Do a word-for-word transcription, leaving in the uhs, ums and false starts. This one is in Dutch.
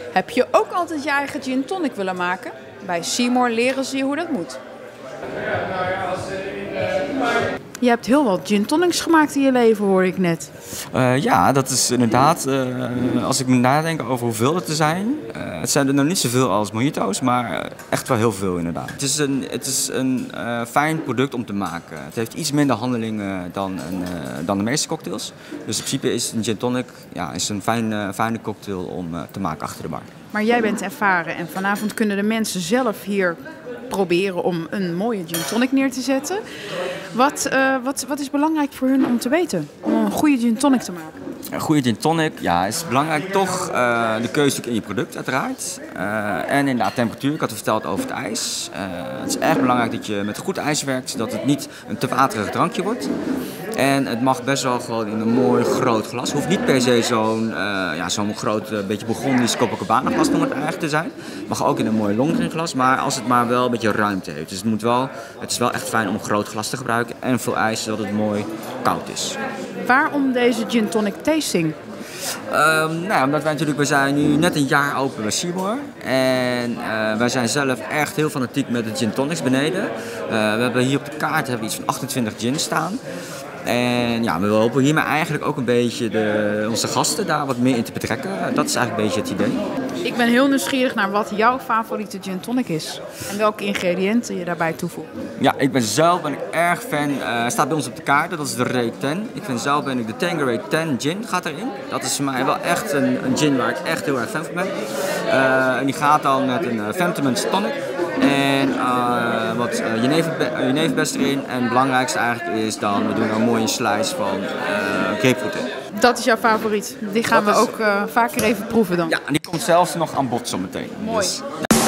Heb je ook altijd je eigen gin tonic willen maken? Bij Seymour leren ze je hoe dat moet. Je hebt heel wat gin tonics gemaakt in je leven, hoor ik net. Uh, ja, dat is inderdaad, uh, als ik moet nadenken over hoeveel het er zijn. Uh, het zijn er nog niet zoveel als mojito's, maar echt wel heel veel inderdaad. Het is een, het is een uh, fijn product om te maken. Het heeft iets minder handelingen dan, een, uh, dan de meeste cocktails. Dus in principe is een gin tonic ja, is een fijn, uh, fijne cocktail om uh, te maken achter de bar. Maar jij bent ervaren en vanavond kunnen de mensen zelf hier proberen om een mooie gin tonic neer te zetten. Wat, uh, wat, wat is belangrijk voor hun om te weten? Om een goede gin tonic te maken? Een goede gin tonic, ja, is belangrijk toch uh, de keuze in je product uiteraard. Uh, en inderdaad temperatuur, ik had het verteld over het ijs. Uh, het is erg belangrijk dat je met goed ijs werkt, zodat het niet een te waterig drankje wordt. En het mag best wel gewoon in een mooi groot glas. Het hoeft niet per se zo'n uh, ja, zo'n groot uh, beetje Bourgondisch Copacabana glas om het eigenlijk te zijn. Het mag ook in een mooi Longdrink glas, maar als het maar wel een beetje ruimte heeft. Dus het, moet wel, het is wel echt fijn om een groot glas te gebruiken en veel ijs, zodat het mooi koud is. Waarom deze gin tonic tasting? Um, nou, omdat wij natuurlijk, we zijn nu net een jaar open bij Seymour. En uh, wij zijn zelf echt heel fanatiek met de gin tonics beneden. Uh, we hebben hier op de kaart hebben we iets van achtentwintig gin staan. En ja, we hopen hiermee eigenlijk ook een beetje de, onze gasten daar wat meer in te betrekken. Dat is eigenlijk een beetje het idee. Ik ben heel nieuwsgierig naar wat jouw favoriete gin tonic is. En welke ingrediënten je daarbij toevoegt. Ja, ik ben zelf ben ik erg fan. Uh, staat bij ons op de kaart, dat is de Ray tien. Ik vind zelf ben ik de Tanqueray tien gin gaat erin. Dat is voor mij wel echt een, een gin waar ik echt heel erg fan van ben. Uh, en die gaat dan met een uh, Fentimans tonic. En uh, wat uh, jeneverbes erin. En het belangrijkste eigenlijk is dan, we doen er een mooie slice van uh, grapefruit in. Dat is jouw favoriet. Die gaan dat we is... ook uh, vaker even proeven dan. Ja, en die komt zelfs nog aan bod zometeen. Mooi. Dus, ja.